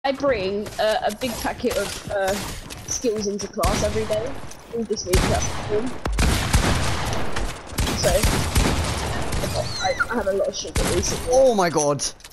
I bring a big packet of skills into class every day. All this week, that's cool. So I have a lot of sugar recently. Oh my god.